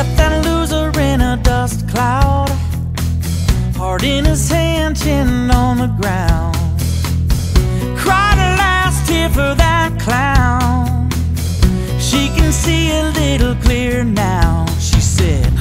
left that loser in a dust cloud, heart in his hand, chin on the ground. Cried a last tear for that clown. She can see a little clear now. She said,